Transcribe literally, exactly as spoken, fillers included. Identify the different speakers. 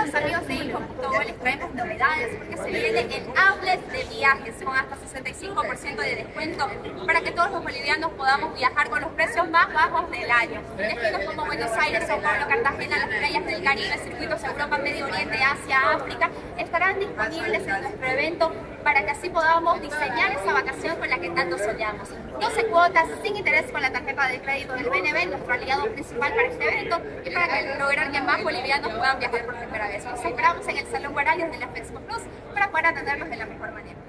Speaker 1: los amigos de Info punto go les traemos novedades porque se viene el outlet de viajes con hasta sesenta y cinco por ciento de descuento para que todos los bolivianos podamos viajar con los precios más bajos del año. Destinos como Buenos Aires, Sao Paulo, Cartagena, las playas del Caribe, circuitos Europa, Medio Oriente, Asia, África estarán disponibles en nuestro evento para que así podamos diseñar esa vacación con la que tanto soñamos. doce cuotas sin interés con la tarjeta de crédito del B N B, nuestro aliado principal para este evento y para que, lograr que más bolivianos puedan viajar por primera vez. Nos esperamos en el Salón Guarayos de la FEXPO Plus para poder atenderlos de la mejor manera.